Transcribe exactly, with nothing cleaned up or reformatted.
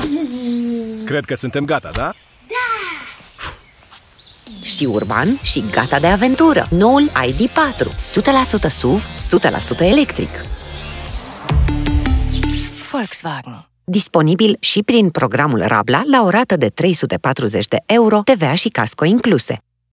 Cred că suntem gata, da? Și urban și gata de aventură. Noul I D patru. o sută la sută S U V, o sută la sută electric. Volkswagen. Disponibil și prin programul Rabla la o rată de trei sute patruzeci de euro, T V A și casco incluse.